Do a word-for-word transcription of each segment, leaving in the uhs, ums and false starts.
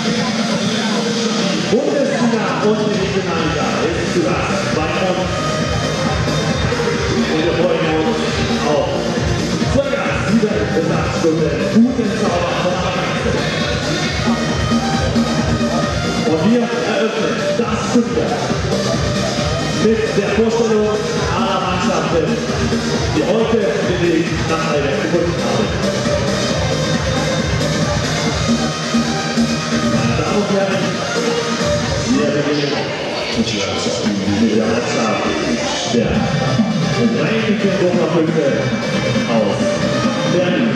Bundesliga und die Regionalliga ist zu Gast bei uns. Und wir freuen uns auf circa sieben bis acht Stunden guten Zauber von Anfang. Und wir eröffnen das Turnier mit der Vorstellung aller Mannschaften, die heute den Weg nach Heidelberg gefunden haben. Meine Damen und Herren, wir beginnen mit der Mannschaft der Rheinischen Wupperflöte aus Berlin.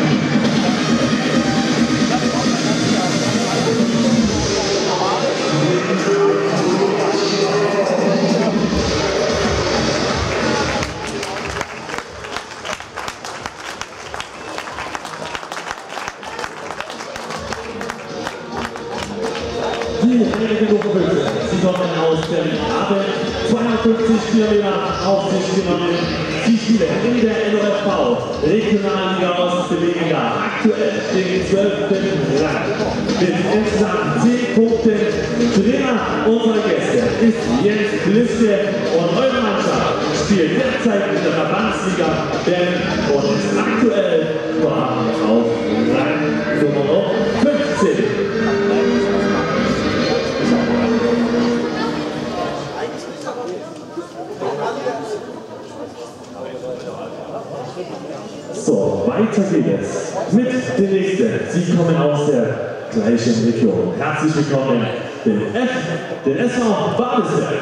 Die Rheinischen Wupperflöte, sie kommen aus Berlin-Abend, zweihundertfünfzig Kilometer auf sich genommen. Sie spielen in der N O F V Regionalliga Ost bewegen da aktuell den zwölften Rang mit insgesamt zehn Punkten. Trainer unserer Gäste ist Jens Liske und eure Mannschaft spielt derzeit in der Verbandsliga Berlin und ist aktuell auf Rang Nummer fünfzehn. So, weiter geht es mit den nächsten. Sie kommen aus der gleichen Region. Herzlich willkommen, den F, den S V Babelsberg.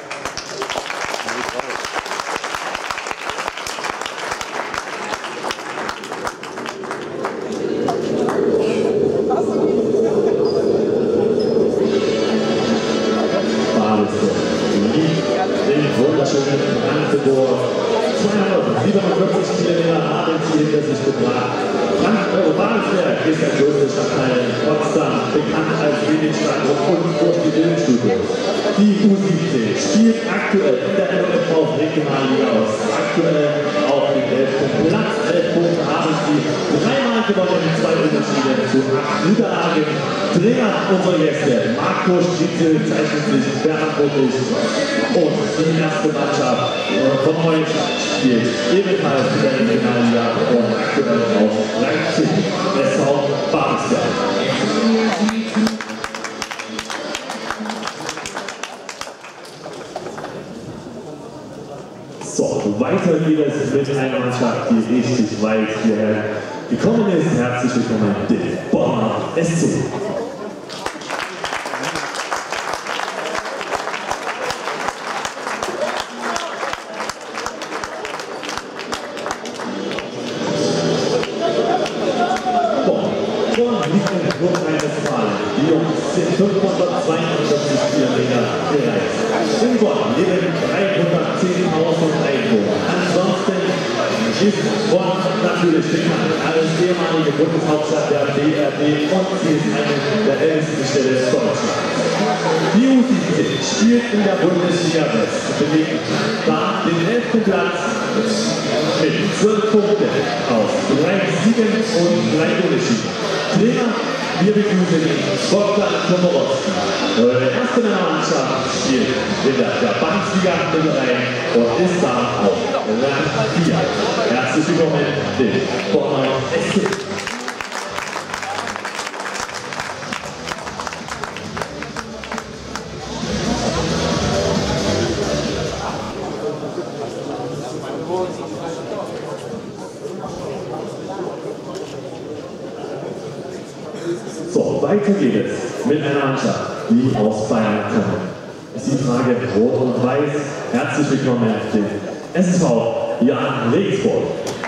Babelsberg, den wunderschönen Brandenburg. zweihundertsiebenundvierzig Kilometer haben sie hinter sich gebracht. Babelsberg ist der größte Stadtteil in Potsdam, bekannt als Medienstadt und durch die Filmstudios. Die U siebzehn spielt aktuell in der N O F V Regionalliga aus. Aktuell auf dem elften Platz. elf Punkte haben sie dreimal gewonnen, zwei Unterschiede zu acht Niederlagen. Trainer unserer Gäste, Marco Striezel, zeichnet sich verantwortlich. Und die erste Mannschaft von euch spielt ebenfalls in der Regionalliga und aktuell auf Rang zehn, S V Babelsberg. So, weiter geht es mit einer Mannschaft, die richtig weit hierher gekommen ist. Herzlich willkommen, den Bonner S C. Die Jungs sind fünfhundertzweiundvierzig Kilometer gereist. In Bonn leben dreihundertzehntausend Einwohner. Ansonsten ist Bonn natürlich bekannt als ehemalige Bundeshauptstadt der B R D und sie ist eine der ältesten Städte Deutschlands. Die U siebzehn spielt in der Bundesliga West, belegt da den elften Platz mit zwölf Punkten aus drei Siegen und drei Unentschieden. Trainer, wir begrüßen den Bogdan Komorowski. Eure erste Mannschaft spielt in der Verbandsliga mit rein und ist da auf Rang vier. Herzlich willkommen, den Bonner S C. So, weiter geht es mit einer Mannschaft, die aus Bayern kommt. Sie tragen Rot und Weiß. Herzlich willkommen, den S V Jan Regensburg.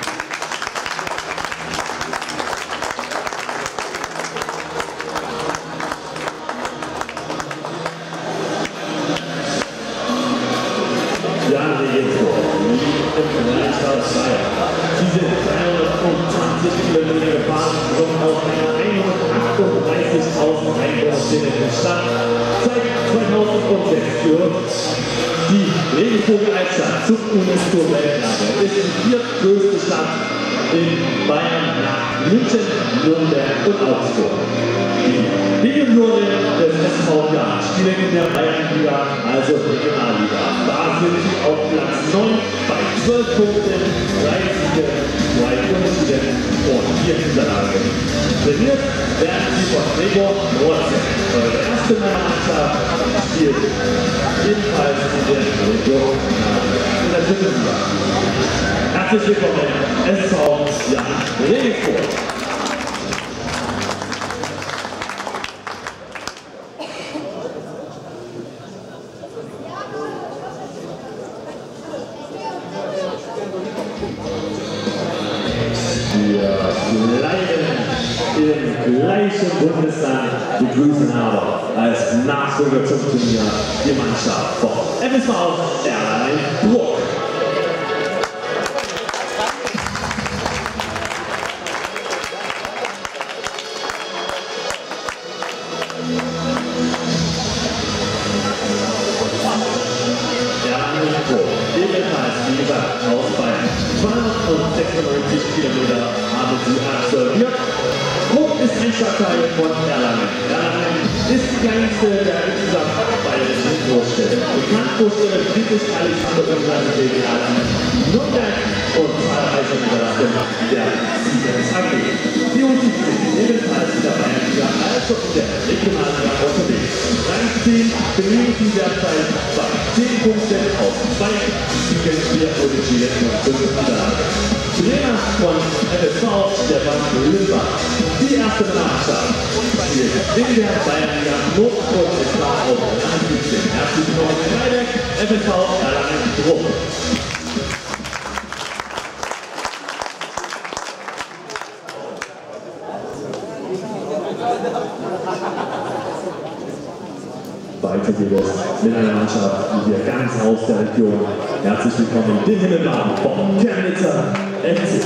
Jan Regensburg liegt im Landkreis Bayern. Sie sind dreihundertzwanzig Kilometer gefahren, kommen aus einer hundertachtunddreißigtausend Einwohner Stadt. Seit zweitausendsechs gehört die Regensburger Altstadt zum UNESCO-Welterbe. Ist die viertgrößte Stadt in Bayern nach München, Nürnberg und Augsburg. Die B Die Junioren des S V Jahn spielen in der Bayernliga, also Regionalliga. Da sind sie auf Platz neun bei zwölf Punkten, drei Siege, zwei Unentschieden und vier Niederlagen. Trainiert werden sie von Gregor Rohrzen. Eure erste Mannschaft spielt ebenfalls in der Region in der dritten Liga. Herzlich willkommen, S V Jahn Regensburg. Im gleichen Bundesland begrüßen aber als Nachfolger zum Turnier die Mannschaft von F S V Erlangen-Bruck. Erlangen-Bruck, ebenfalls wie gesagt aus Bayern. zweihundertsechsundneunzig Kilometer haben sie absolviert. Bruck ist ein Stadtteil von Erlangen. Erlangen ist die kleinste der insgesamt bayerischen Großstädte. Bekannt durch ihre Friedrich-Alexander-Universität Erlangen, Nürnberg und zahlreiche Niederlassungen der Siemens A G. Die U siebzehn ebenfalls in der Bayernliga als auch in der Regionalliga unterwegs. Rang-Team belegen sie derzeit bei zehn Punkten aus zwei Siegen, vier Unentschieden und fünf Niederlagen. Trainer von F S V, Stefan Lindbach. Die erste Mannschaft spielt in der Bayernliga Nordrhein ist da auf Rang siebzehn. Herzlich willkommen in Freiberg, F S V Erlangen-Bruck. Weiter geht es mit einer Mannschaft, die wir ganz aus der Region. Herzlich willkommen, den Himmelbahn vom Chemnitzer F C.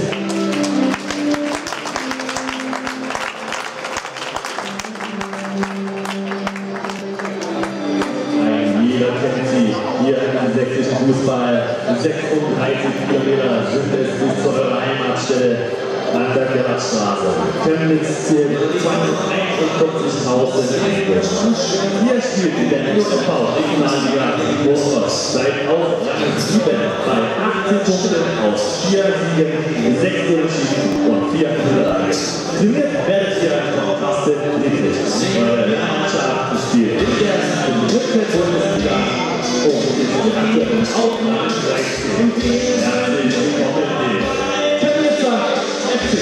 Ein jeder kennt sie hier im sächsischen Fußball. sechsunddreißig Kilometer sind es bis zu eurer Heimatstelle an der Gerhardstraße. Chemnitz zählt zweihunderteinundvierzigtausend Einwohner. Hier spielt in der U S V Regionalliga Großstadt seit auf Rang sieben bei achtzehn Punkten aus vier Siegen, sechs Unentschieden und vier Niederlagen. Trainiert werdet ihr von Carsten Friedrich. Eure Mannschaft spielt in der dritten Bundesliga und ist aktuell auf Rang dreizehn. Herzlich willkommen in Chemnitzer F C.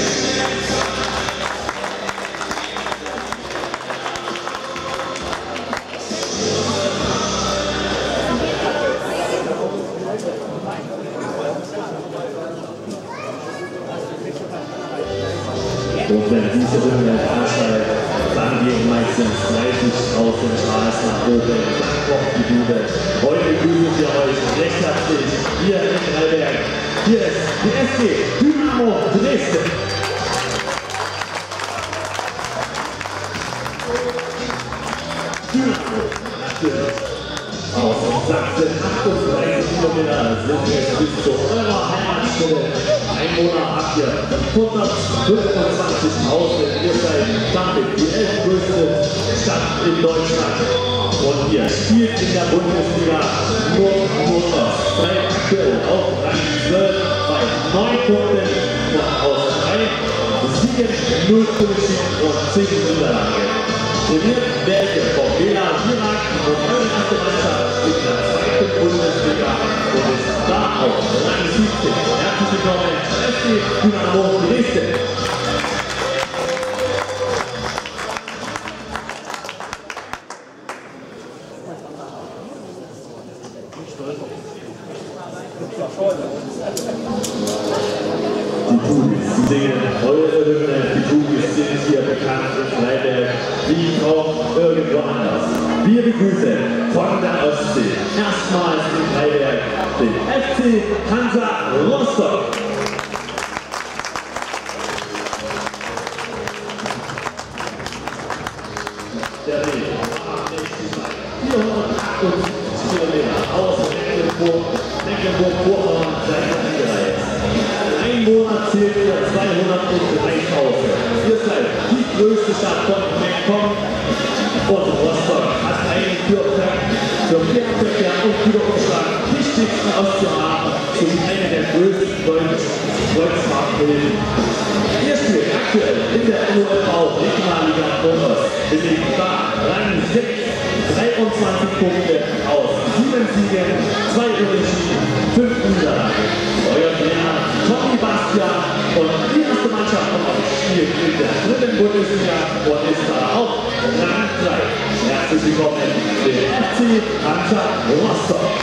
Und wenn diese Runde ansteigt, dann gehen meistens dreißigtausend Straßen nach oben, dann kommt die Bude. Heute begrüßen wir euch recht herzlich hier in Freiberg. Hier ist die S G Dynamo Dresden. Dynamo, natürlich. Aus Sachsen, achtunddreißig Kilometer sind es bis zu eurer Heimatstelle. Einwohner habt ihr hundertfünfundzwanzigtausend. Ihr seid damit die elftgrößte Stadt in Deutschland. Und ihr spielt in der Bundesliga Nord-Nordost. Seid aktuell auf Rang zwölf bei neun Punkten und aus drei Siegen, null Unentschieden und zehn Niederlagen. Trainiert werdet ihr vom B L A Irak und eure erste Mannschaft in der zweiten Bundesliga und ist da auf Rang siebzehn. Herzlich willkommen, F C Dynamo Dresden. Die Pugis, die singen eure Hymne. Die Pugis sind hier bekannt in Freiberg wie auch irgendwo anders. Wir begrüßen von der Ostsee erstmals in Freiberg den F C Hansa Rostock. Der Weg vierhundertachtundsiebzig Kilometer aus Mecklenburg, Mecklenburg-Vorpommern seid ihr angereist. Einwohner zählt ihr zweihundertdreitausend. Ihr seid die größte Stadt von MacPom. Und Rostock hat einen für Fernverkehr und Güterumschlag wichtigsten auszuhaben sowie eine der größten deutschen Kreuzfahrthilfen. Ihr spielt aktuell in der N O L V Regionalliga Nordost, belegt da Rang sechs, dreiundzwanzig Punkte aus sieben Siegen, zwei Unentschieden, fünf Niederlagen. Euer Trainer Tommy Bastian und die erste Mannschaft von euch spielt in der dritten Bundesliga und ist da auch Rang drei. Herzlich willkommen dem F C Hansa Rostock.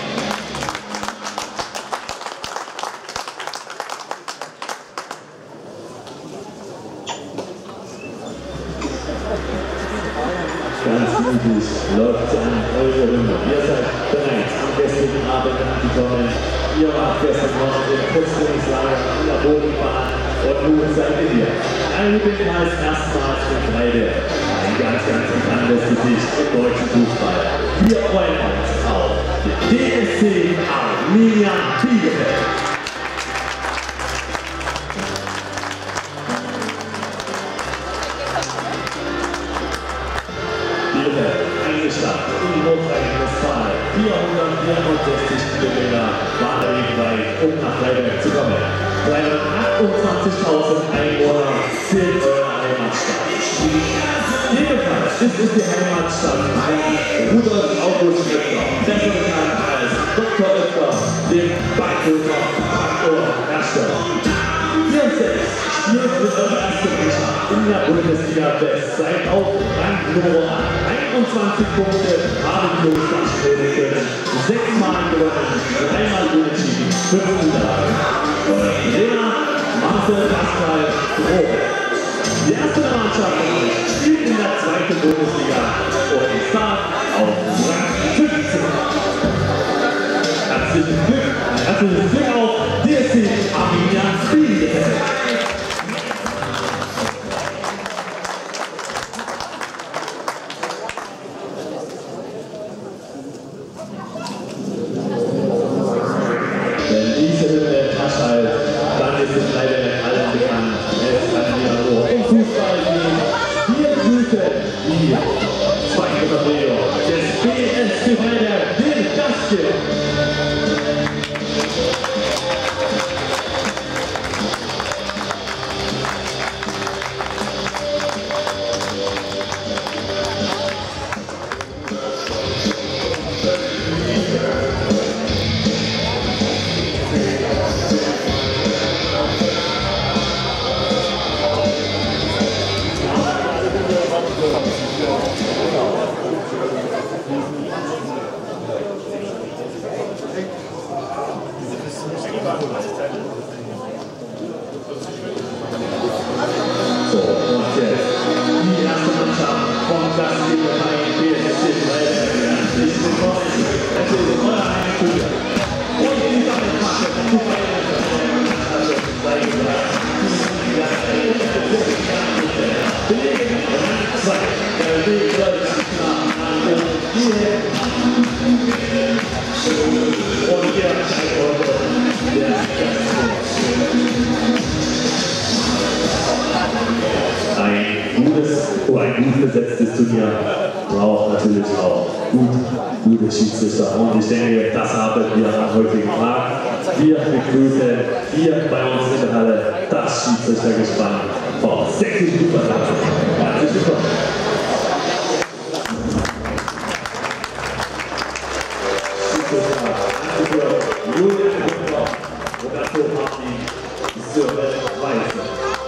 Ganz üblich läuft an eure Runde. Ihr seid bereits am gestrigen Abend angekommen. Ihr wart gestern noch im Kurztrainingslager in der Bodenbahn und nun seid ihr hier. Ebenfalls erstmals für Freide. Ein ganz, ganz bekanntes Gesicht im deutschen Fußball. Wir freuen uns auf den D S C Arminia Bielefeld. Bielefeld, eine Stadt in Nordrhein-Westfalen, vierhundertvierundsechzig Kilometer Wanderweg, um nach Freiberg zu kommen. dreihundertachtundzwanzigtausend Einwohner zählt eure Heimatstadt. Jedenfalls ist es die Heimatstadt von Rudolf August Oetker, besser bekannt als Doktor Oetker, dem Backpulver Faktor Hersteller. Ihr selbst spielt mit eurer ersten Mannschaft in der Bundesliga West, seid auf Rang Nummer einundzwanzig Punkte, haben die Jungs nachstellen können, sechsmal gewonnen, dreimal unentschieden, fünf Niederlagen. Euer Trainer Marcel Pascal Groh. Die erste Mannschaft von euch spielt in der zweiten Bundesliga und ist da auf Rang fünfzehn. Herzlichen Glück, herzlichen Glück auf D S C Arminia Bielefeld. Wenn diese Hymne erschallt, dann ist es leider allen bekannt. Es kann wieder nur um Fußball gehen. Wir grüßen die zweite Vertretung des B S C Freiberg, den Gastgeber. So, und jetzt die erste Mannschaft vom Gastgeberverein B S C Freiberg. Herzlich willkommen. Es ist euer Heimspiel. Und in dieser Mache die Freiberg. Also, sei gesagt, belegen Rang zwei. Der Weg läuft nach oben hierher. Und hier erscheint heute der Gastgeber. Ein gutes, oh, ein gut besetztes Turnier braucht natürlich auch gut, gute Schiedsrichter. Und ich denke, das haben wir am heutigen Tag. Wir begrüßen hier bei uns in der Halle das Schiedsrichtergespann vom sächsischen Fußballverband. Herzlich willkommen. Schiedsrichter angeführt Julian Huber, Roberto Martin, Sören Weiße.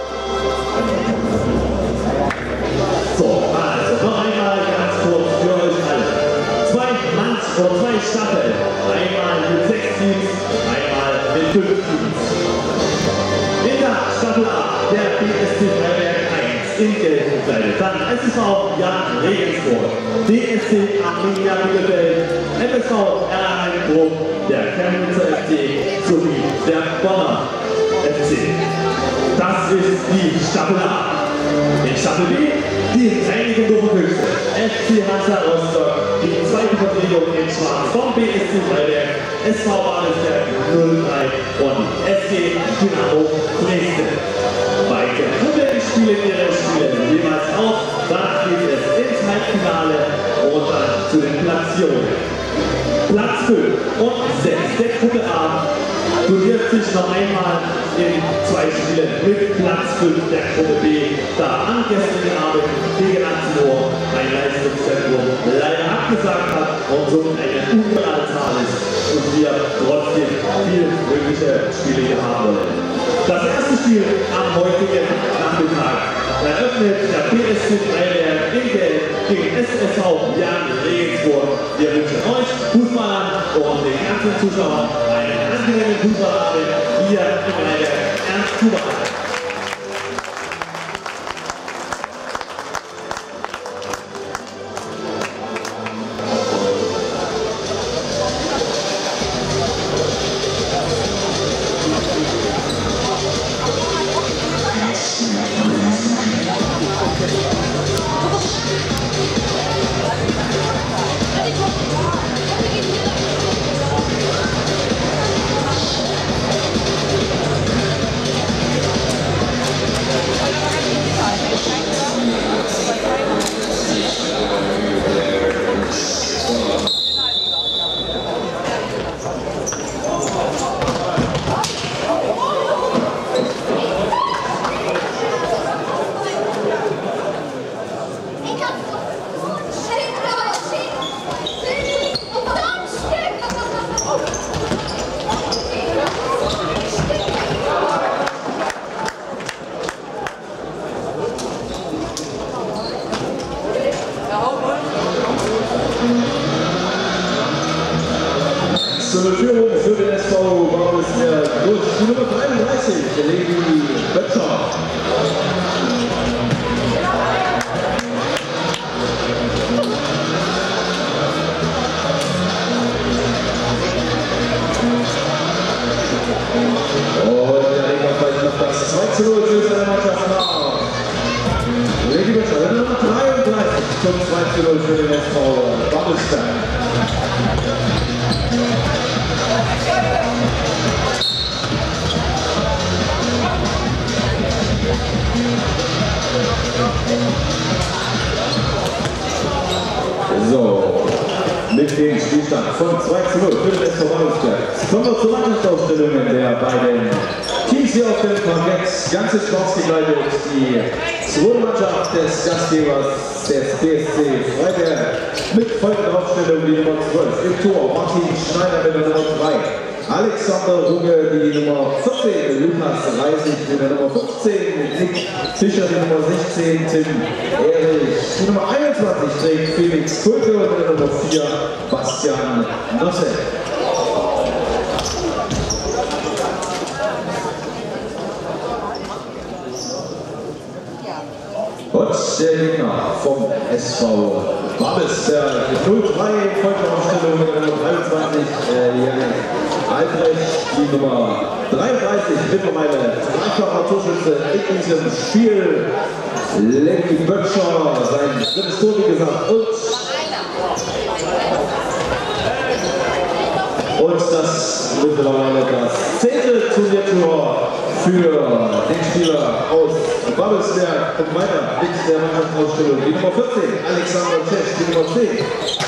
So, also noch einmal ganz kurz für euch alle. Zwei Manns oder zwei Staffeln. Einmal mit sechs Teams, einmal mit fünf Teams. In der Staffel A der B S C Freiberg eins in Gelb gekleidet. Dann S S V Jan Regensburg, D S C Arminia Bielefeld, F S V Erlangen-Bruck, der Chemnitzer F C sowie der Bonner F C. Das ist die Staffel A. In Staffel B die Reinigung Doppelhöchste, F C Hansa Rostock, die zweite Vertretung in Schwarz vom B S C Freiberg, S V Babelsberg null drei und S G Dynamo Dresden. Beide Spiele ihre Spiele jeweils auf, dann geht es ins Halbfinale sich noch einmal in zwei Spielen mit Platz fünf der Gruppe B, da am gestrigen Abend gegen achtzehn Uhr ein Leistungszentrum leider abgesagt hat und somit eine unreale Zahl ist und wir trotzdem viel mögliche Spiele haben wollen. Das erste Spiel am heutigen Nachmittag eröffnet der P S C Freiberg in Gelb gegen S S V Jan Regensburg. Wir wünschen euch Fußballern und den ganzen Zuschauern einen angenehmen Fußballabend hier im Freiberg Ernst Kuba. Zur Führung für den S V war es der durch die Nummer dreiunddreißig, Levi Böttcher. Und der Leger vielleicht noch das zwei zu null für seine Mannschaft nach. Levi Böttcher, der Nummer dreiunddreißig zum zwei zu null für den S V Babelsberg. So, mit dem Spielstand von zwei zu null für den S V Babelsberg kommen wir zur Mannschaftsaufstellung der beiden Teams hier auf dem Parkett. Ganze Chance begleitet die zweite Mannschaft des Gastgebers des P S C Freiberg mit folgender Aufstellung: die Nummer zwölf im Tor Martin Schneider mit der Nummer drei, Alexander Runge die Nummer vierzehn, Lukas Reisig mit der Nummer fünfzehn, Nick Fischer die Nummer sechzehn, Tim Erich die Nummer einundzwanzig trägt Felix Kulke und der Nummer vier Bastian Nosse. Und der Gegner vom S V Babelsberg null drei, Folgeaufstellung mit der Nummer dreiundzwanzig, äh, Jan Albrecht, die Nummer dreiunddreißig, mittlerweile dreifacher Torschütze in diesem Spiel, Levi Böttcher, sein drittes Tor wie gesagt, und, und das mittlerweile das zehnte Turniertor für den Spieler aus Babelsberg. Und weiter mit der Mannschaftsausstellung die Nummer vierzehn, Alexander Tesch, die Nummer zehn,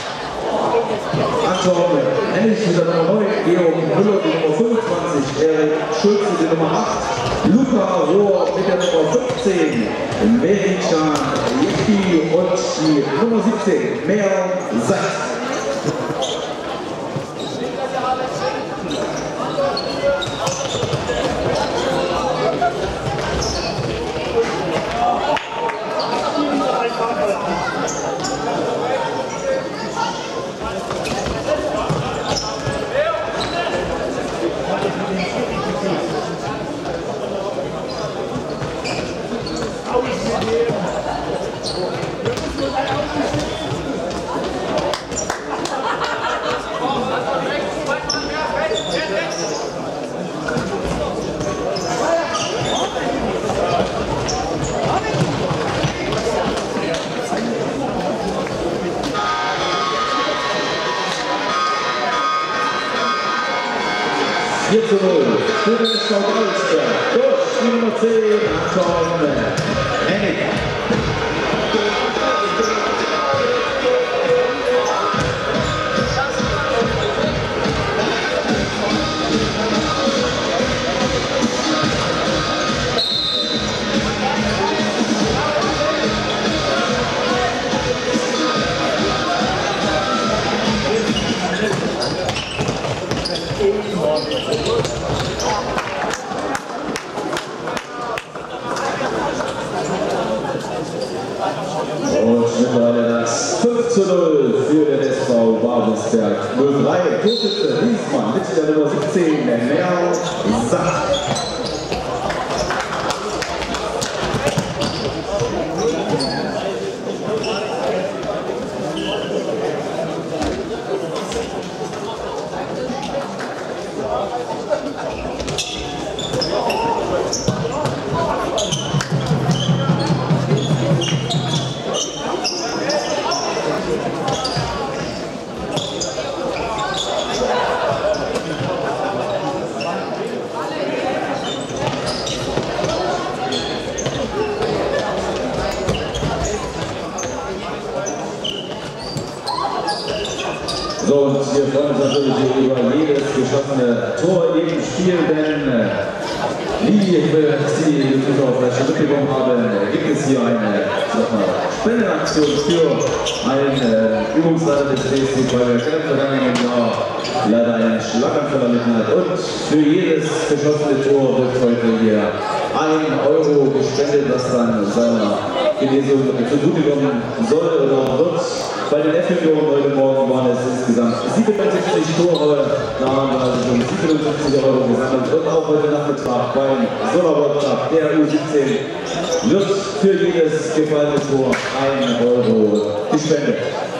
Anton Hennig mit der Nummer neun, Georg Müller die Nummer fünfundzwanzig, Erik Schulze die Nummer acht, Luca Rohr mit der Nummer fünfzehn, Merican Jecki und die Nummer siebzehn, Mer Seitz. vier zu null für den S V Babelsberg durch die Nummer zehn, Anton Hennig. Babelsberg null drei. Torschütze diesmal mit der Nummer siebzehn, Merl Sack. So, und wir freuen uns natürlich über jedes geschossene Tor im Spiel, denn äh, wie wir die Zuschauer vielleicht schon mitbekommen haben, gibt es hier eine Spendenaktion für einen äh, Übungsleiter des B S C Feuerwerk, der im vergangenen Jahr leider einen Schlaganfall erlitten hat. Und für jedes geschossene Tor wird heute hier ein Euro gespendet, was dann seiner Genesung zugutekommen soll oder wird. Bei den F-Junioren heute Morgen waren es insgesamt siebenundsiebzig Tore, da haben wir also schon siebenundfünfzig Euro gesammelt. Und auch heute Nachmittag beim Solar Cup der U siebzehn wird für jedes gefallene Tor ein Euro gespendet.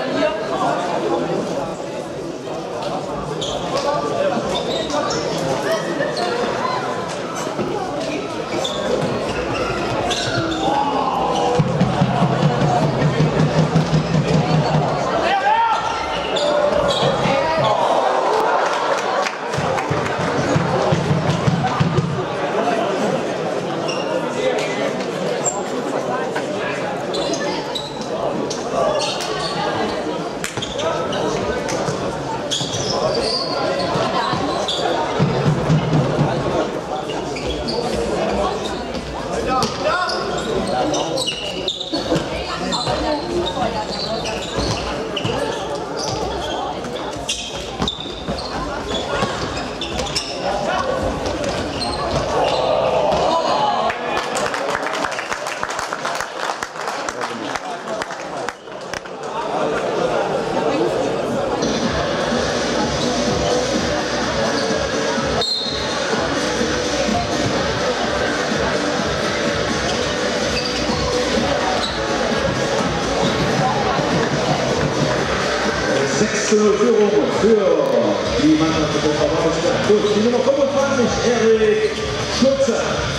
sechs zu null Führung für die Mannschaft des Babelsberg. Gut, die Nummer fünfundzwanzig, Erik Schulze.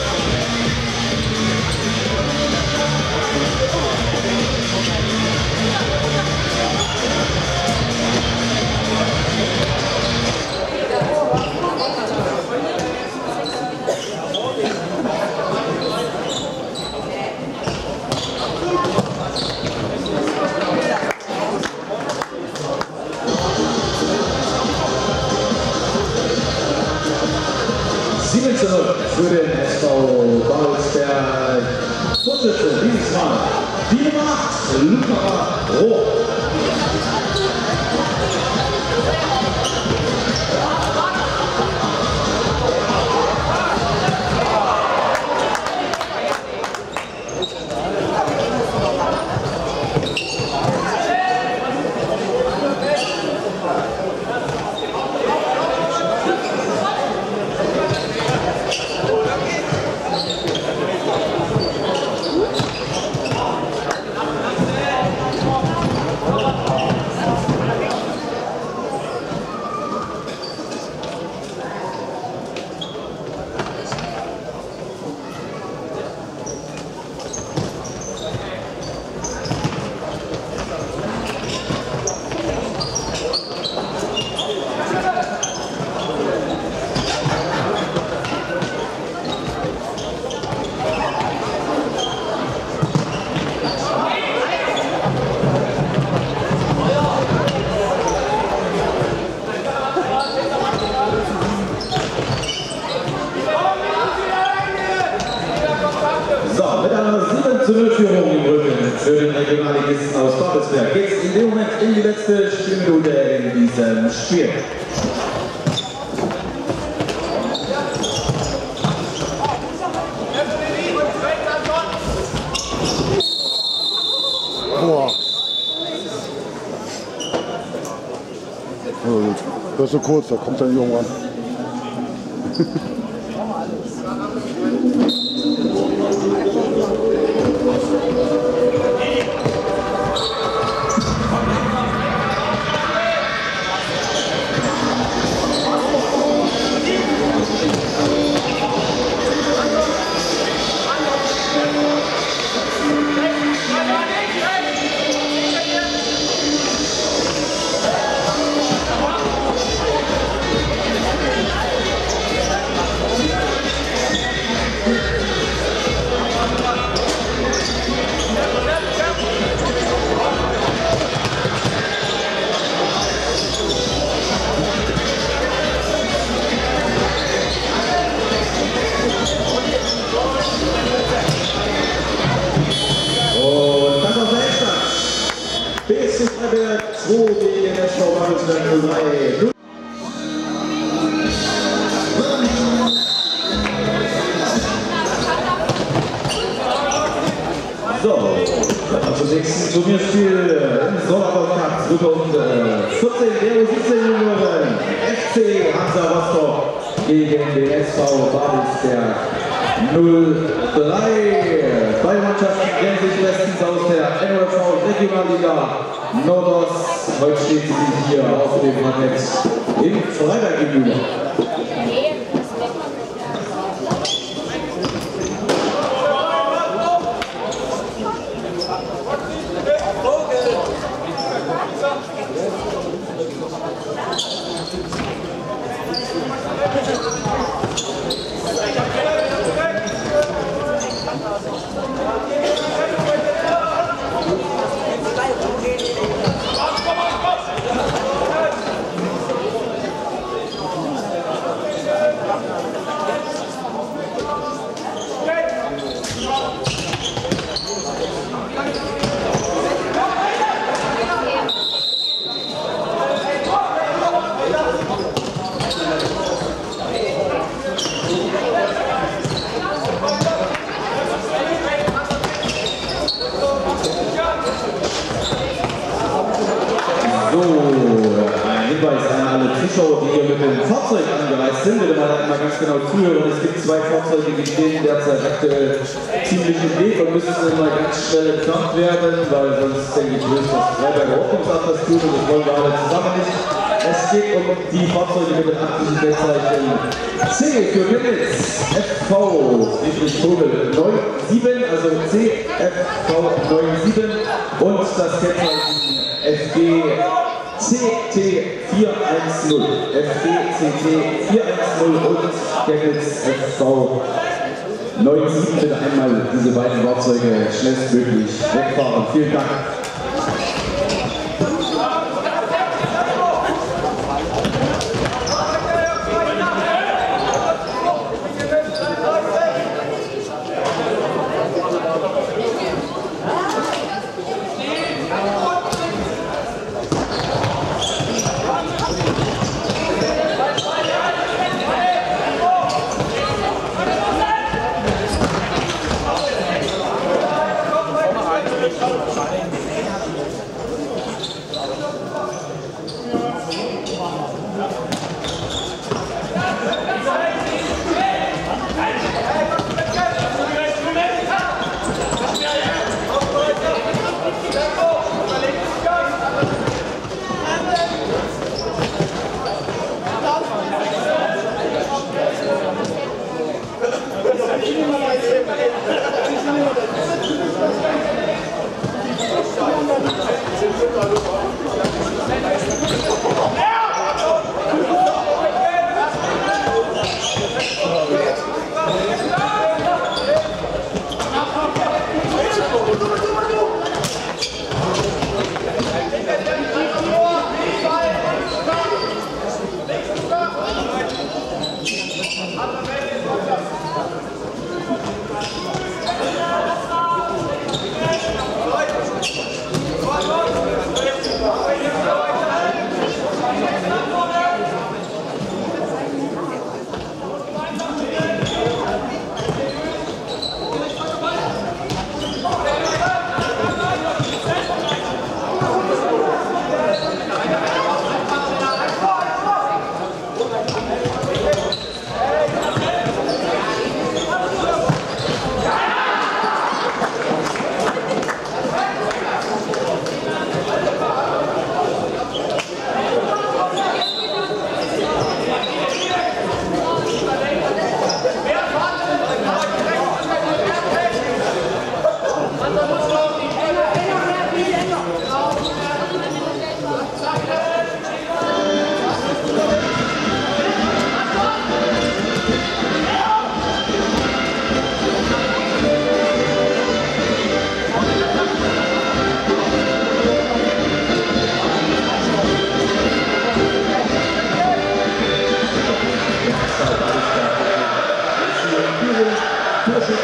sieben zu null für den S V Babelsberg. Torschütze dieses Mal die Nummer acht, Luca Roth. zu null Führung im Rücken für den Regionalligisten aus Babelsberg. Geht es in dem Moment in die letzte Spielminute in diesem Spiel. Boah. Das ist so kurz, da kommt dann irgendwann. B S C Freiberg zwei gegen S V Babelsberg null drei. So, dann zum nächsten Turnierspiel im Sollerberg Cup zweitausendvierzehn, der U siebzehn Junioren F C Hansa Rostock gegen den S V Babelsberg null drei. Beide Mannschaften kennen sich bestens aus der N O V Regionalliga Nordost. Heute steht sie hier auf dem Parkett in Freiberg gegenüber. So, ein Hinweis an alle Zuschauer, die hier mit dem Fahrzeug angereist sind. Bitte mal, mal ganz genau zuhören. Es gibt zwei Fahrzeuge, die stehen derzeit aktuell ziemlich im Weg und müssen dann mal ganz schnell entfernt werden, weil sonst, denke ich, löst das Freiberger Ordnungsamt das tun und das wollen wir alle zusammen nicht. Es geht um die Fahrzeuge mit dem amtlichen Kennzeichen C für Chemnitz F V neun sieben, also C F V neun sieben und das Kennzeichen F G C T vier eins null, F G C T vier eins null und Chemnitz F V neun sieben. Bitte einmal diese beiden Fahrzeuge schnellstmöglich wegfahren. Vielen Dank.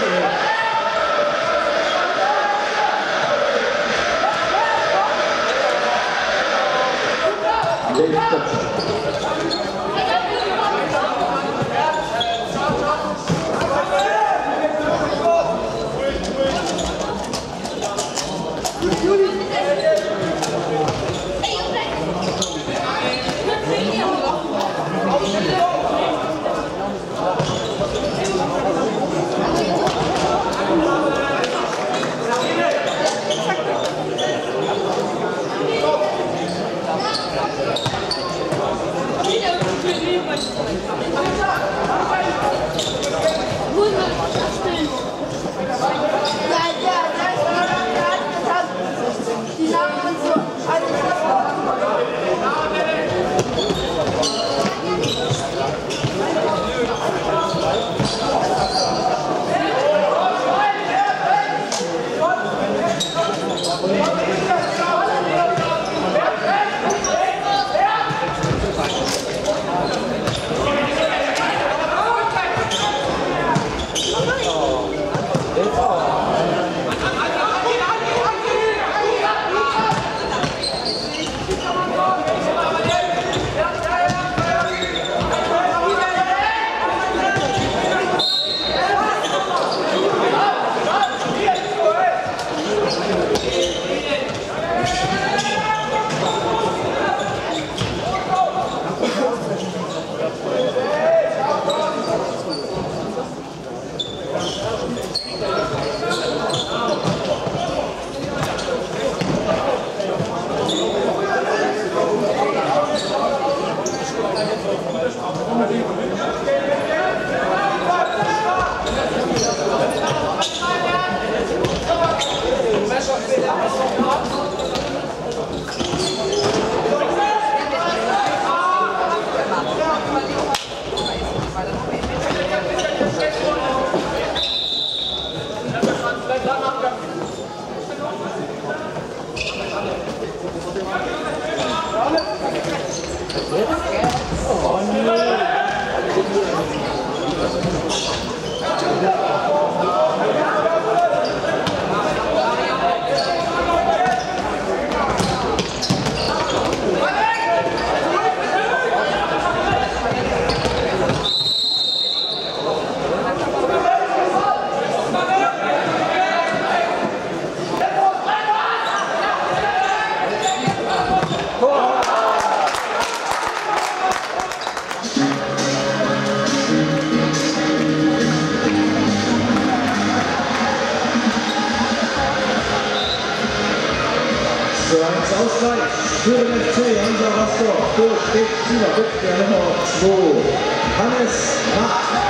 Ausgleich für den F C Hansa Rostock durch den Spieler mit der Nummer zwei, Hannes Matt.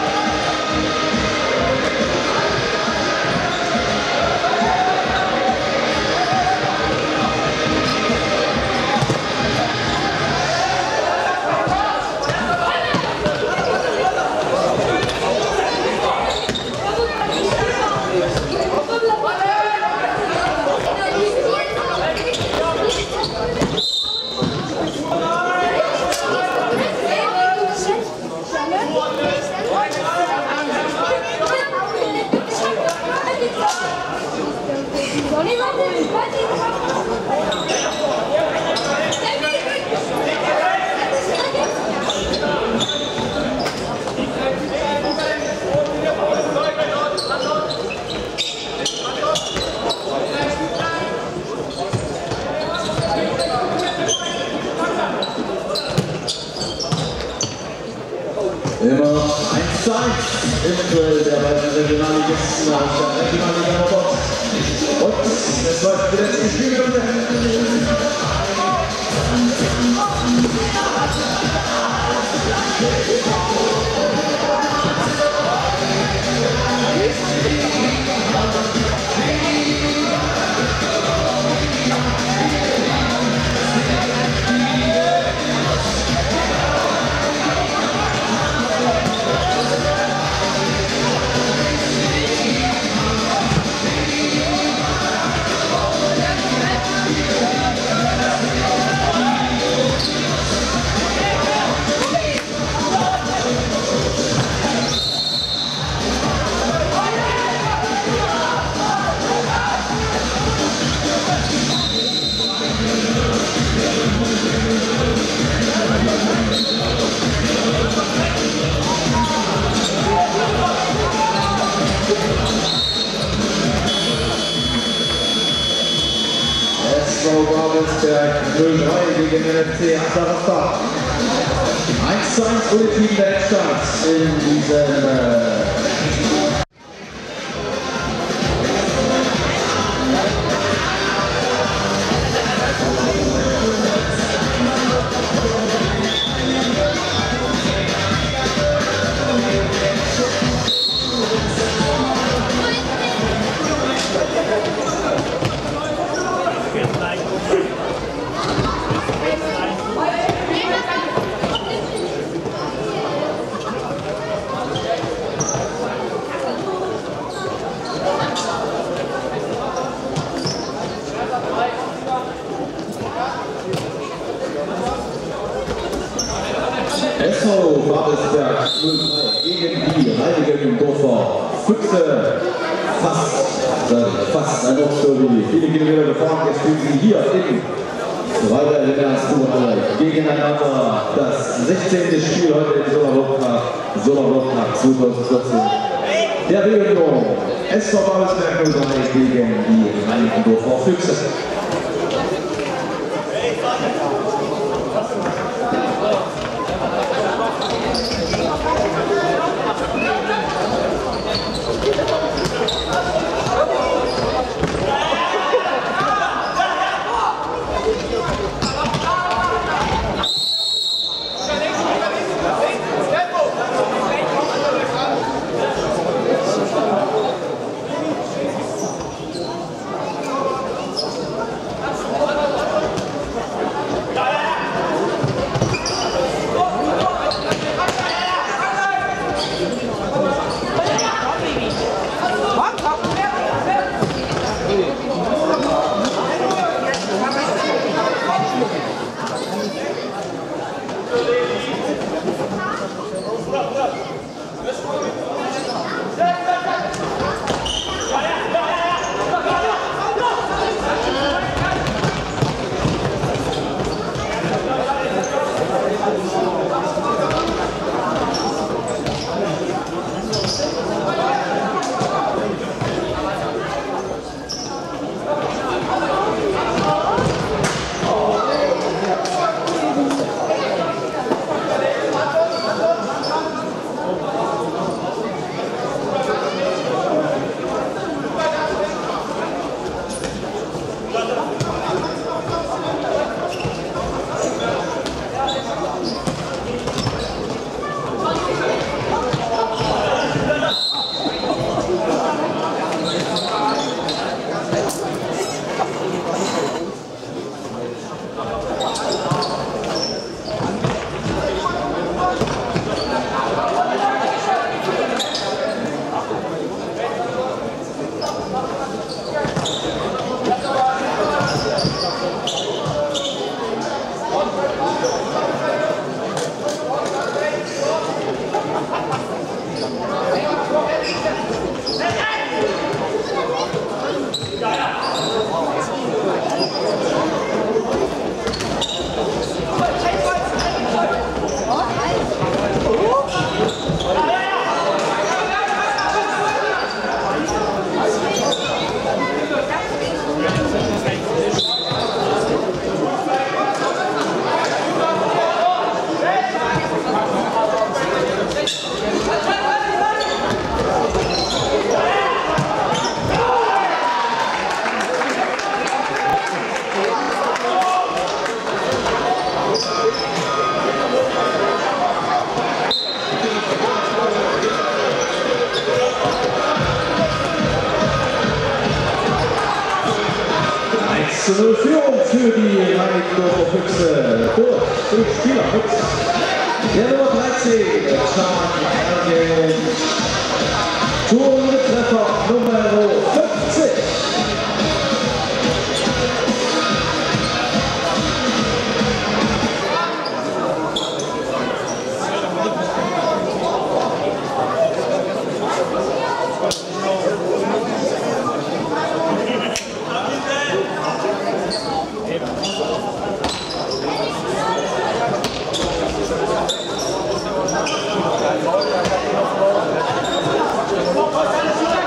Immer eins zu eins im Duell der beiden Regionalligisten aus der Regionalliga Nord. Und es läuft die letzte Spielrunde. S V Babelsberg null drei gegen den F C Hansa. eins zu eins Ultim der Endstand in diesem äh S V Babelsberg null drei gegen die Heiligendorfer Füchse. Fast, fast ein Offstory. Viele Kilometer gefahren. Jetzt spielen sie hier in Walter Lennarts gegeneinander. Das sechzehnte Spiel heute im Sommerwochentag, Sommerwochentag zweitausendvierzehn. Der Reunion S V Babelsberg null drei gegen die Heiligendorfer Füchse. zu null Führung für die Heiligendorfer Füchse. Durch, durch Spieler Füchse. Der Nummer dreizehn, Chan Ergen. Tortreffer Nummer fünfzig. Thank you.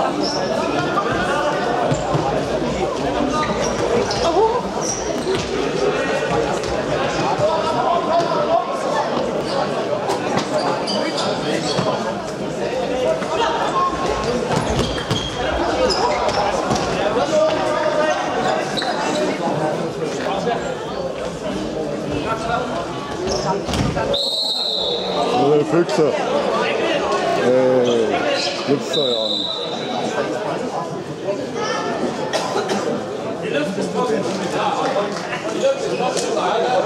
Äh, Füchse. Äh, gibt's da ja nicht. Die Luft ist trocken. Die Luft ist trocken.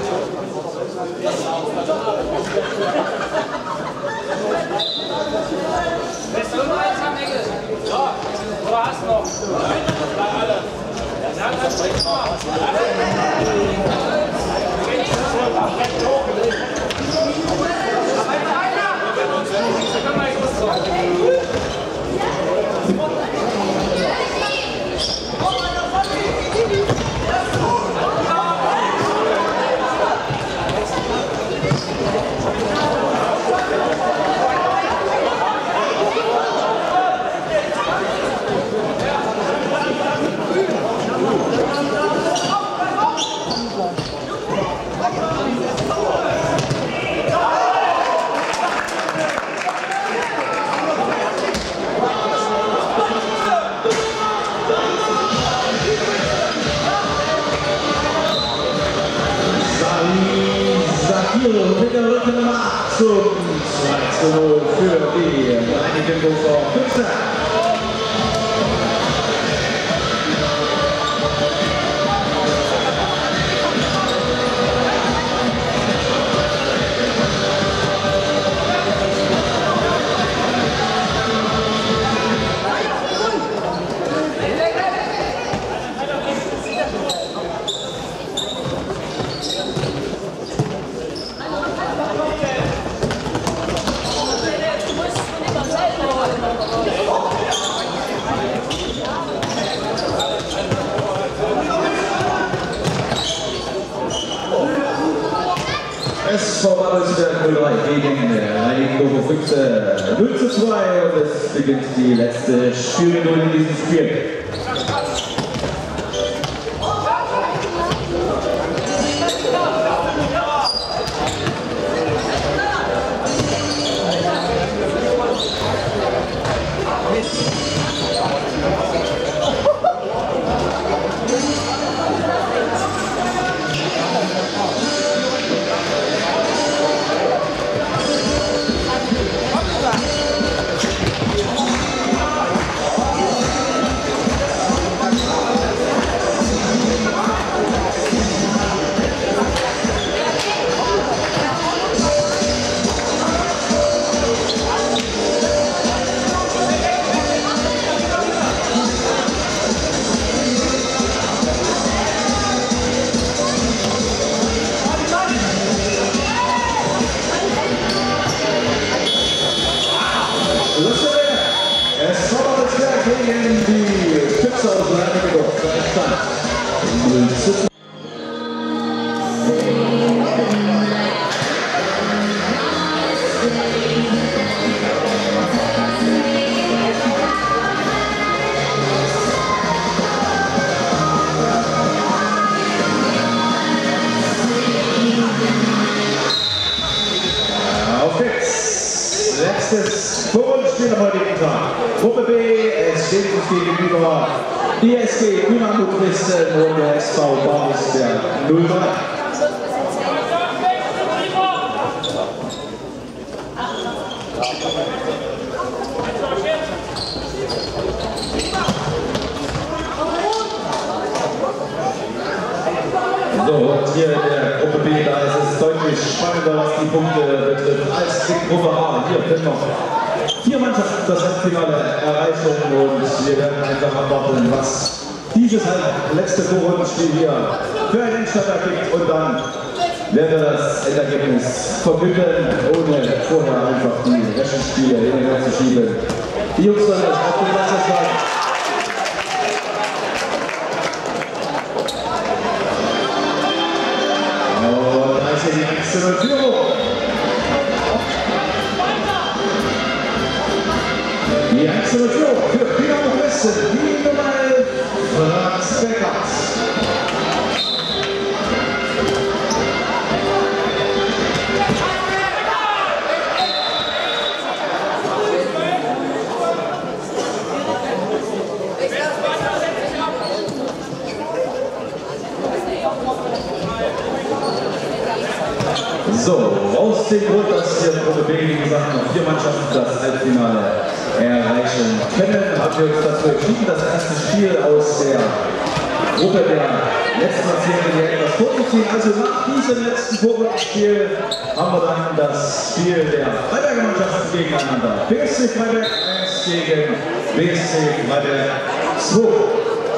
Willst du noch eins haben, Engel? Ja, du hast noch. Bei alle. Ja, dann springst du mal. Mit der Rückkehr Nummer acht zum zwei zu null für die Reinigung von Füchse. S V Babelsberg null drei gegen Reinigung Füchse null zu zwei und es beginnt die letzte Spielrunde in diesem Spiel. Es soll Babelsberg gegen die Füchse aus Reinigung. null zu zwei. Auf geht's. Letztes Vorrundenspiel am heutigen Tag. Gruppe B, es steht uns gegenüber die S G Dynamo Dresden und der S V Babelsberg null drei. So, und hier in der Gruppe B, da ist es deutlich spannender, was die Punkte betrifft, als die Gruppe A. Hier können noch vier Mannschaften das Halbfinale erreichen und wir werden einfach abwarten, was dieses letzte Vorrundenspiel hier für ein Endstand gibt und dann werden wir das Endergebnis verkünden, ohne vorher einfach die Rechenspiele hinterher zu schieben. Die Jungs sollen das auf den Platz sagen. Und da ist hier die eins zu null Führung. Die eins zu null Führung für Dynamo. Aus dem Grund, dass wir Gruppe B, wie gesagt, noch vier Mannschaften das Halbfinale erreichen können, haben wir uns dazu entschieden, das erste Spiel aus der Gruppe der letzten Platzierten hier etwas vorzuziehen. Also nach diesem letzten Vorrundenspiel haben wir dann das Spiel der Freiberger Mannschaften gegeneinander. B S C Freiberg eins gegen B S C Freiberg zwei.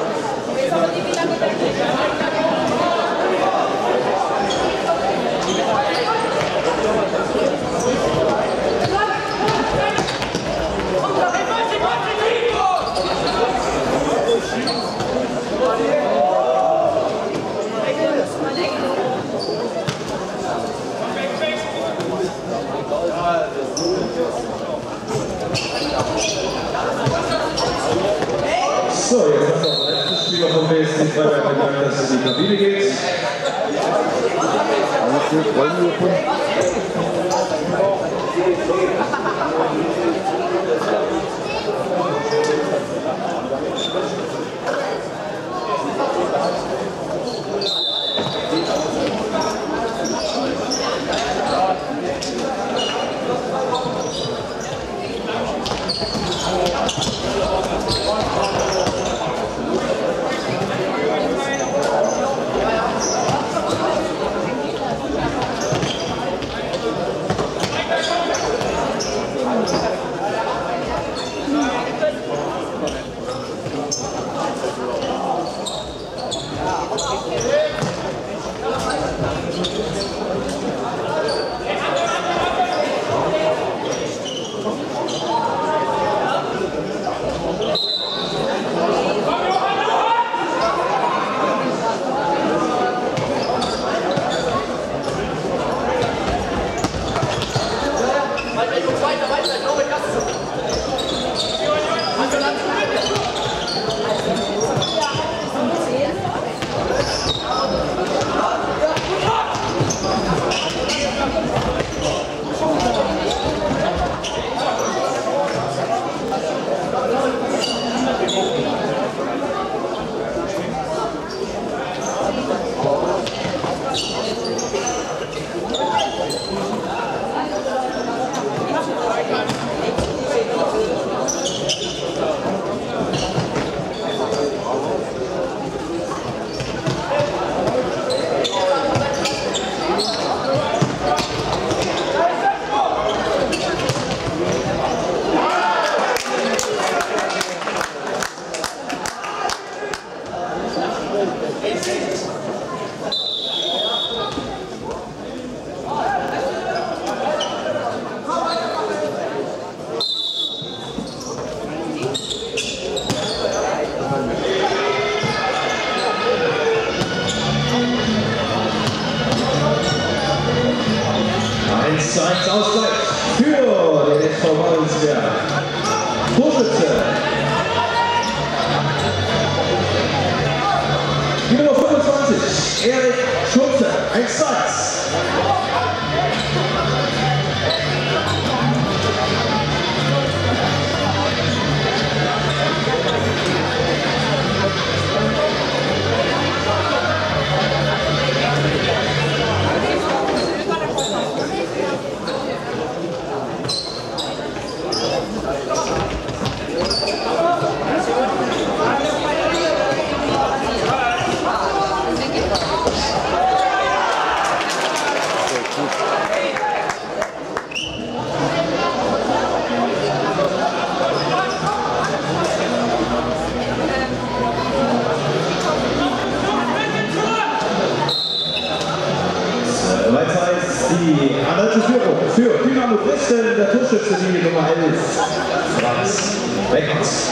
So, jetzt hat auch der letzte Spieler vom B S C Freiberg gemerkt, dass es in die Kabine geht. Alles gut, wollen wir gefunden. eins zu eins Ausgleich für den S V Wallensberg. Torschütze die Nummer fünfundzwanzig, Erik Schulze, eins zu eins. Die erneute Führung für Dynamo Dresden, der Torschütze die Nummer elf, Franz Beckers.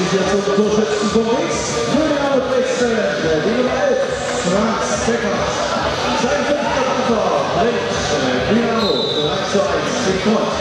hier zum Torschützen von links. Dynamo Dresden, die Nummer elf, Franz Becker. Sein fünfter Treffer bringt Dynamo drei zu eins den Point.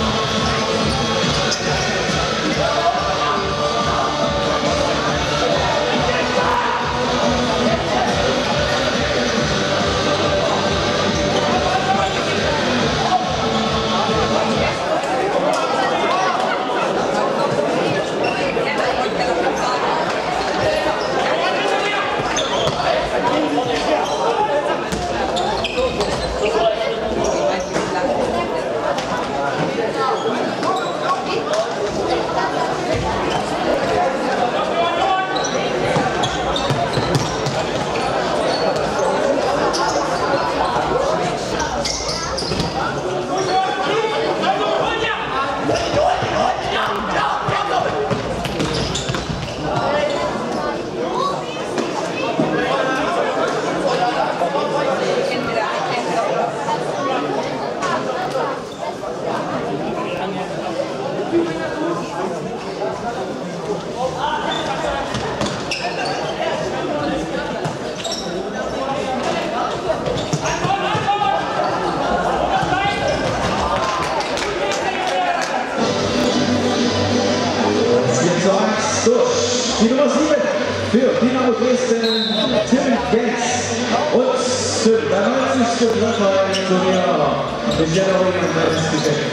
Die Nummer sieben für Dynamo Dresden, Tim Gens. Und der neunzigste Treffer im Turnier ist ja noch jemand ins Geschäft.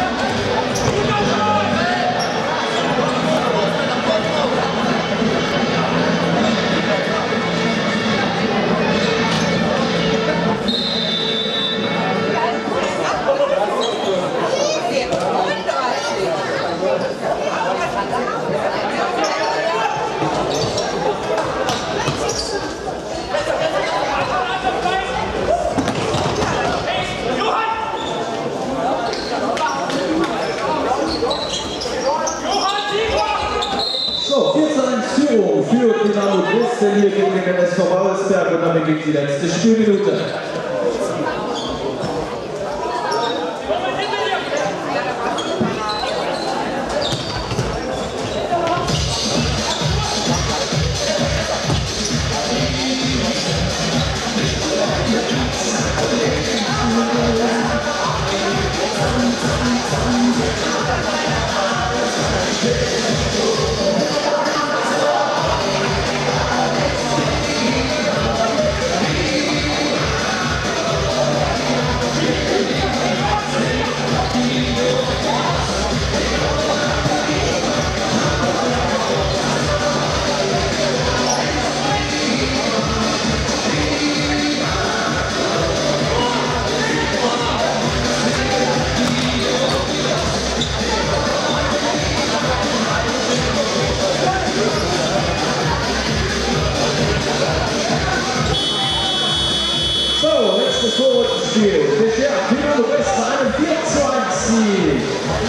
Für Dynamo Dresden hier gegen den S V Babelsberg und damit geht die letzte Spielminute. Letztes Vorrundenspiel. Bisher Dynamo Dresden einen vier zu eins Sieg.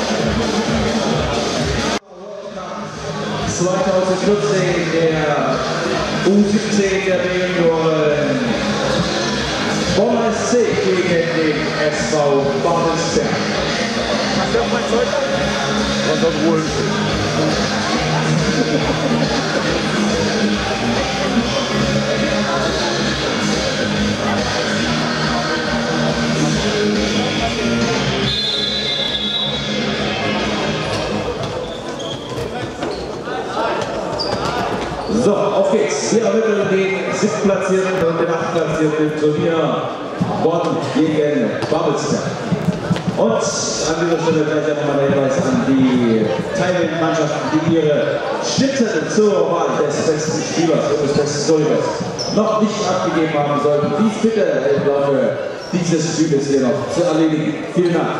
zweitausendvierzehn der U siebzehn der Junioren. Bonn S C gegen den S V Babelsberg. Was soll wohl? So, auf geht's. Wir ermitteln den siebtplatzierten und den achtplatzierten im Turnier Bonn gegen Babelsberg. Und an dieser Stelle gleich einmal der Hinweis an die teilnehmenden Mannschaften, die ihre Stiften zur Wahl des besten Spielers und des besten Torhüters noch nicht abgegeben haben sollten. Dies bitte im Laufe dieses Spieles hier noch zu erledigen. Vielen Dank.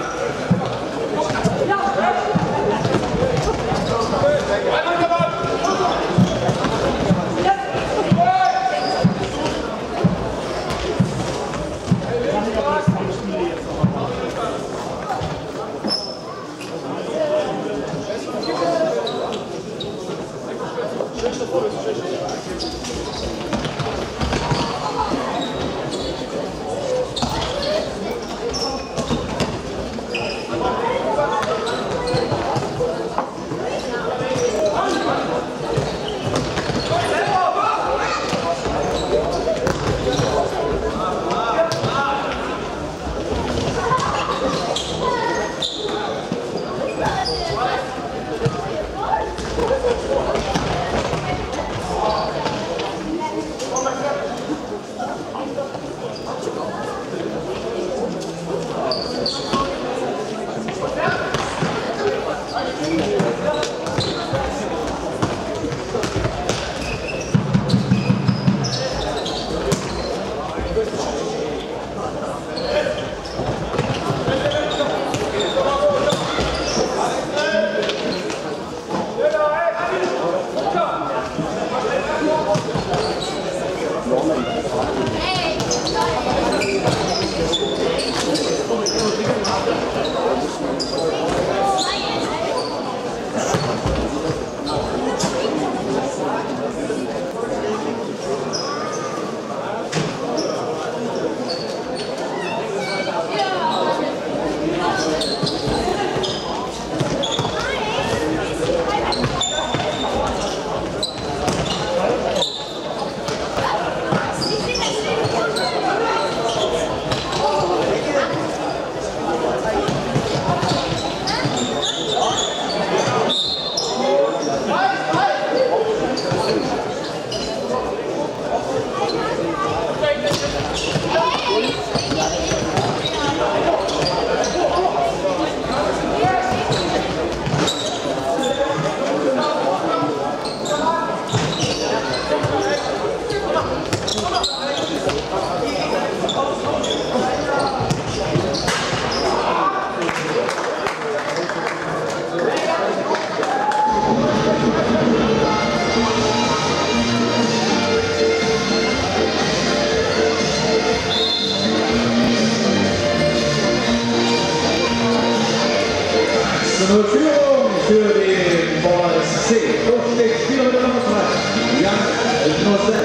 Zur Führung für den Ball C. Durchschnitt Spieler mit der Nummer zwei, Jan Nossel.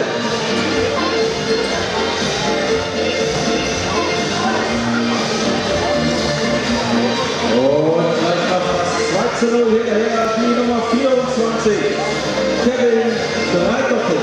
Und gleich noch das zwei zu null hinterher die Nummer vierundzwanzig, Kevin Dreidockel.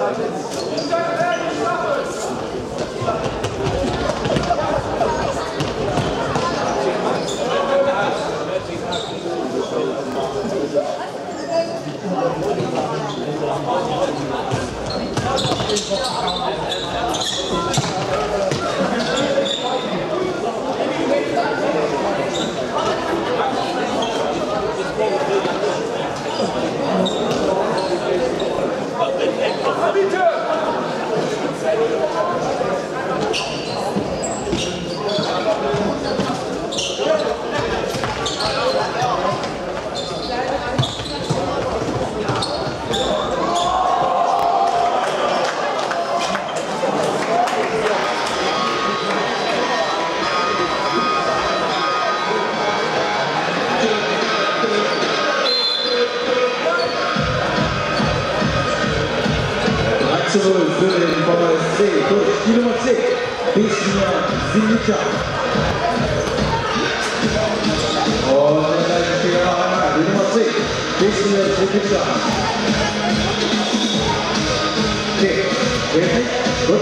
Für den V S C durch die Nummer zehn, Bismir Simica. Und der gleiche Spieler noch einmal, die Nummer zehn, Bismir Simica. Okay, richtig, gut.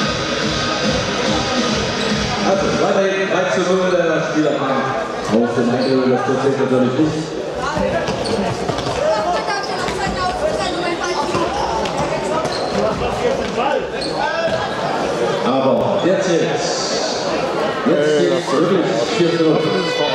Also weiterhin drei zu null der Spieler auf den Eindruck, das passiert natürlich nicht. Aber jetzt jetzt, jetzt geht es wirklich vier zu null.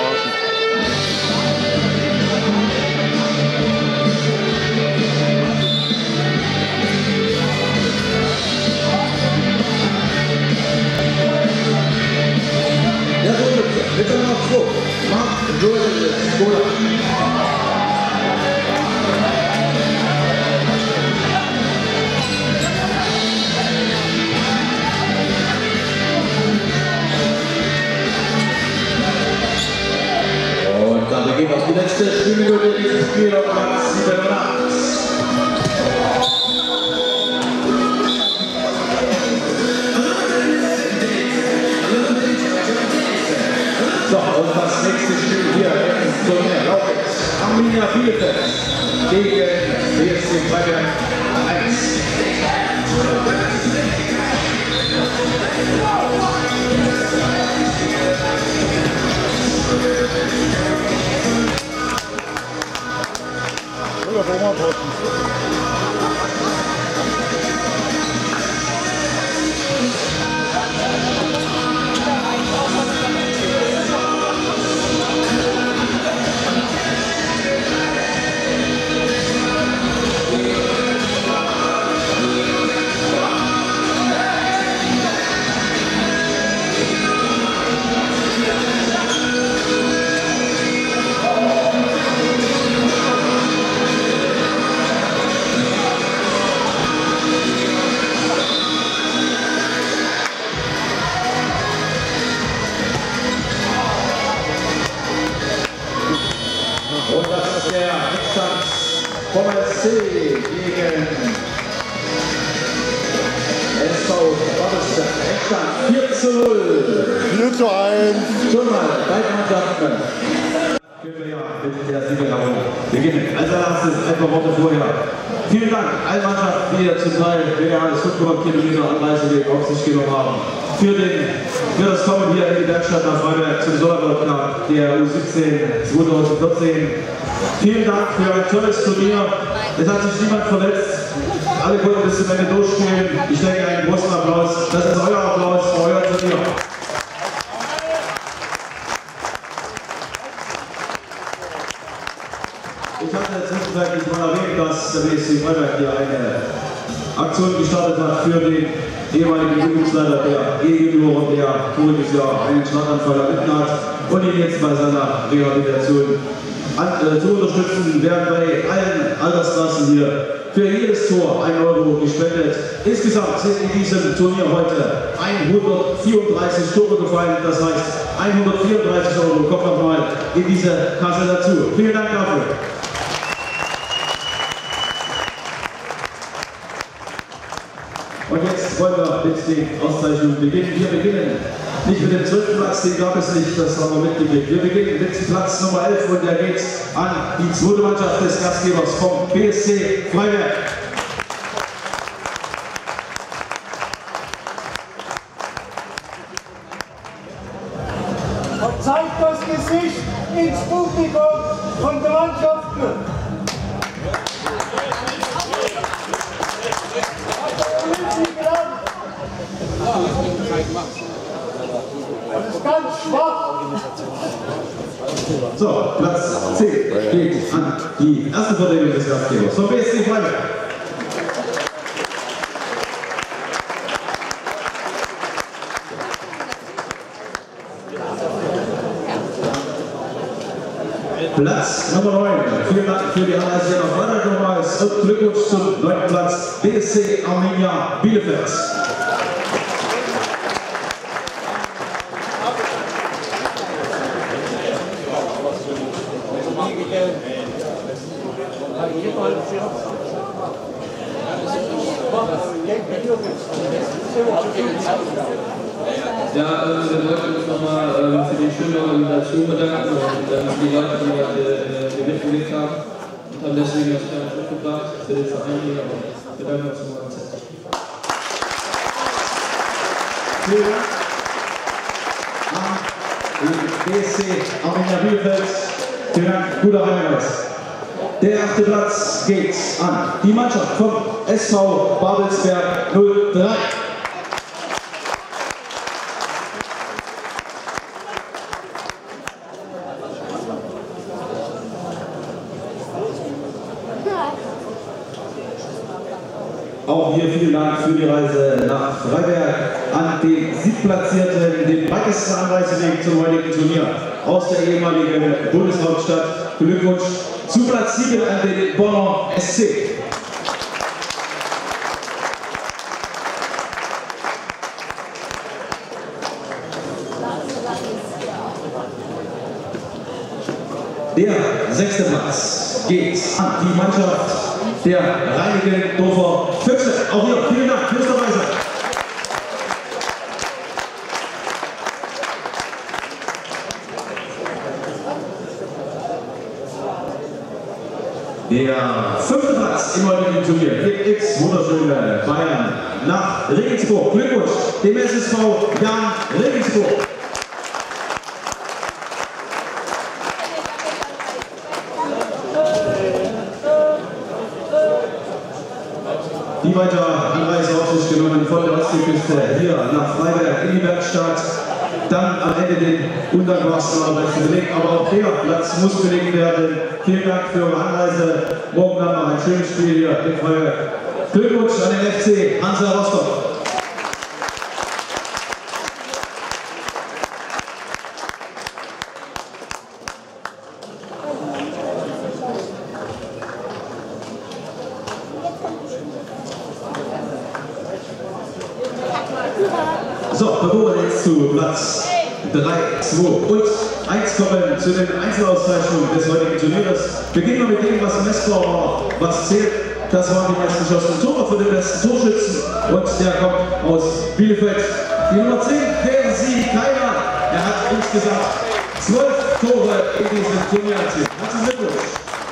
Ja, so ist mit der Nummer zwei, Marc Joel Skola. Wir gehen auf die letzte Spielminute dieses Spiels auf Platz siebenundachtzig. So, und das nächste Spiel hier im Turnier lautet Arminia Bielefeld gegen B S C Freiberg eins. Und das ist der Rückstand vom S C gegen S V Babelsberg. Rückstand vier zu null. vier zu eins. Schon mal, beide Mannschaften. Können wir ja mit der Siegerrunde beginnen. Als erstes ein paar Worte vorher. Vielen Dank allen Mannschaften, die zum Teil mehr als fünf Komma vier Kilometer Anreiseweg auf sich genommen haben. Für, den, für das Kommen hier in die Werkstatt nach Freiberg zum Sonderweltcup der U siebzehn zweitausendvierzehn. Vielen Dank für ein tolles Turnier. Es hat sich niemand verletzt. Alle konnten bis zum Ende durchspielen. Ich denke, einen großen Applaus. Das ist euer Applaus für euer Turnier. Ich hatte zwischenzeitlich mal erwähnt, dass der B S C Freiberg hier eine Aktion gestartet hat für den ehemaligen Jugendleiter der E-Junior, der voriges Jahr einen Schlaganfall erlitten hat und ihn jetzt bei seiner Rehabilitation an, äh, zu unterstützen, werden bei allen Altersklassen hier für jedes Tor ein Euro gespendet. Insgesamt sind in diesem Turnier heute hundertvierunddreißig Tore gefallen, das heißt hundertvierunddreißig Euro kommt nochmal in diese Kasse dazu. Vielen Dank dafür. Und jetzt wollen wir mit den Auszeichnungen beginnen. Wir beginnen nicht mit dem zwölften Platz, den gab es nicht, das haben wir mitgekriegt. Wir beginnen mit Platz Nummer elf und der geht an die zweite Mannschaft des Gastgebers vom B S C Freiberg. ins Publikum von der Mannschaften. Das ist ganz schwach. So, Platz zehn geht an die erste Verteidigung des Gastgebers vom B S C Freiberg. Platz Nummer neun. Vielen Dank für die Anreise hier nach Freiberg nochmals und Glückwunsch zum neunten Platz B S C Arminia Bielefeld. Ja, also wir wollten uns nochmal äh, für die schöne Organisation bedanken und äh, für die Leute, die äh, hier mitgewirkt haben und haben deswegen das kleine Stück gebracht für den Verein hier, aber wir danken uns nochmal ganz herzlich. Vielen Dank an die B S C Arminia Bielefeld. Vielen Dank, guter Hinweis. Der achte Platz geht an die Mannschaft vom S V Babelsberg null drei. Auch hier vielen Dank für die Reise nach Freiberg an den Siebtplatzierten, den weitesten Anreiseweg zum heutigen Turnier aus der ehemaligen Bundeshauptstadt. Glückwunsch zu Platz sieben an den Bonner S C. Der sechste Platz geht an die Mannschaft der Reinickendorfer Füchse. Auch hier vielen Dank fürs Dabeisein. Der fünfte Platz im heutigen Turnier geht ins wunderschöne Bayern nach Regensburg. Glückwunsch dem S S V Jan Regensburg. Die weiter Anreise auf sich genommen von der Ostseeküste hier nach Freiberg in die Werkstatt. Dann am Ende den undankbarsten Arbeitsbeleg, aber auch der Platz muss belegt werden. Vielen Dank für eure Anreise. Morgen dann noch ein schönes Spiel hier in Freiberg. Glückwunsch an den F C Hansa Rostock. So, bevor wir jetzt zu Platz drei, zwei und eins kommen zu den Einzelauszeichnungen des heutigen Turnieres. Beginnen wir mit dem, was messbar war, was zählt. Das waren die meisten geschossenen Tore für den besten Torschützen und der kommt aus Bielefeld. Die Nummer zehn, der Sie keiner. Er hat insgesamt zwölf Tore in diesem Turnier erzielt. Herzlichen Glückwunsch.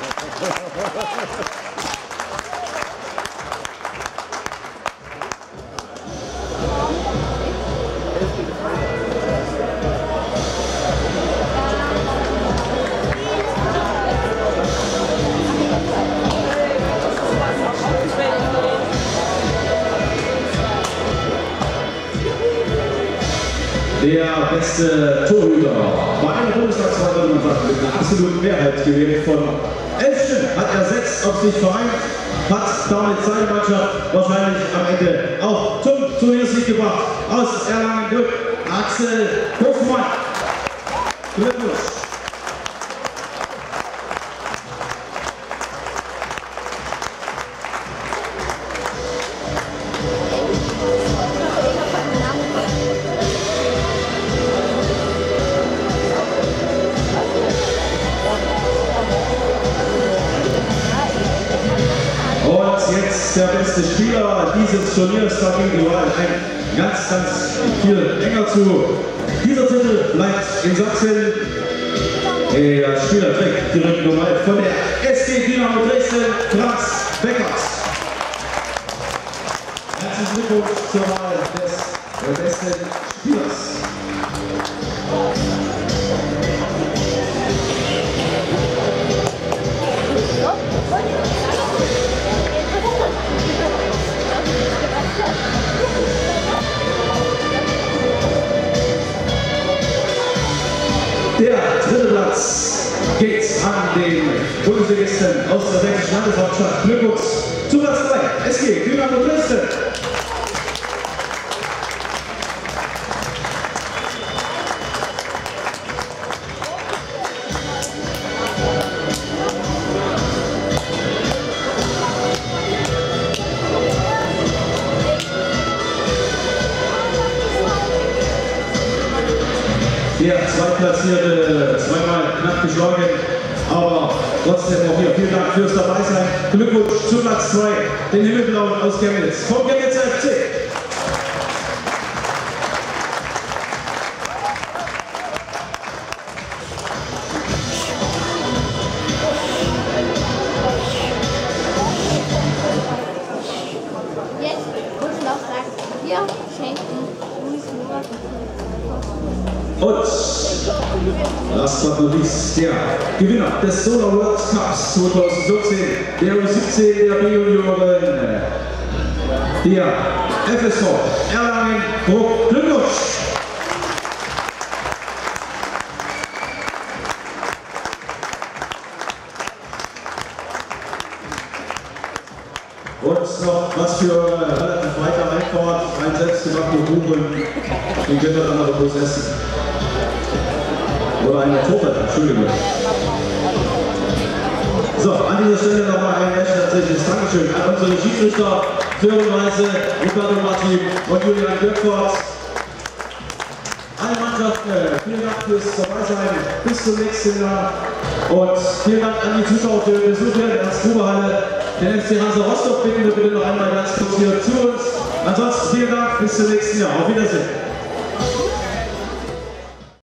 Der beste Torhüter bei einer Bundestagswahl, würde man sagen, mit einer absoluten Mehrheit gewählt. Von elf Stimmen hat er sechs auf sich vereint, hat damit seine Mannschaft wahrscheinlich am Ende auch zum Turniersieg gebracht. Aus Erlangen Glück, Axel Hofmann. Glückwunsch. Der beste Spieler dieses Turniers, da ging die Wahl ein ganz, ganz viel enger zu. Dieser Titel bleibt in Sachsen. Der Spieler trägt die Rückennummer von der S G Dynamo Dresden, Franz Beckert. Herzlichen Glückwunsch zur Wahl des besten Spielers. den Bundesligisten aus der sächsischen Landeshauptstadt. Glückwunsch zu Platz drei. S G Dynamo Dresden. Der Zweitplatzierte, zweimal knapp geschlagen, aber trotzdem auch hier vielen Dank fürs Dabeisein. Glückwunsch zu Platz zwei, den Himmelblauen aus Chemnitz, vom Chemnitzer F C. Jetzt Kuschelauch sagt, wir schenken Luis Murat. Und last but not least, der Gewinner des Solar World Cups zweitausendvierzehn, der U siebzehn der B-Junioren, der F S V Erlangen-Bruck. Glückwunsch! Und noch was für relativ weiter Einfahrt, ein selbstgebackenen Kuchen, den könnt ihr dann aber bloß essen. Oder eine Torte, Entschuldigung. So, an dieser Stelle nochmal ein recht herzliches Dankeschön an unsere Schiedsrichter, Sören Weise, Ricardo Martin und Julian Birkfort. Alle Mannschaften, vielen Dank fürs Dabeisein, bis zum nächsten Jahr. Und vielen Dank an die Zuschauer für den Besuch hier in der Ernst-Gruber-Halle. Den F C Hansa Rostock bitten wir bitte noch einmal ganz kurz hier zu uns. Ansonsten vielen Dank, bis zum nächsten Jahr. Auf Wiedersehen.